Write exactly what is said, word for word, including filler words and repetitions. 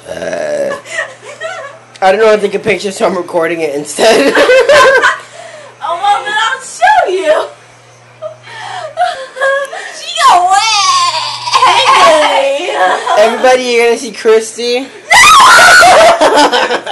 Uh, I don't know how to take a picture, so I'm recording it instead. Oh, well, then I'll show you. She got wet. Everybody, you're gonna see Christy. No!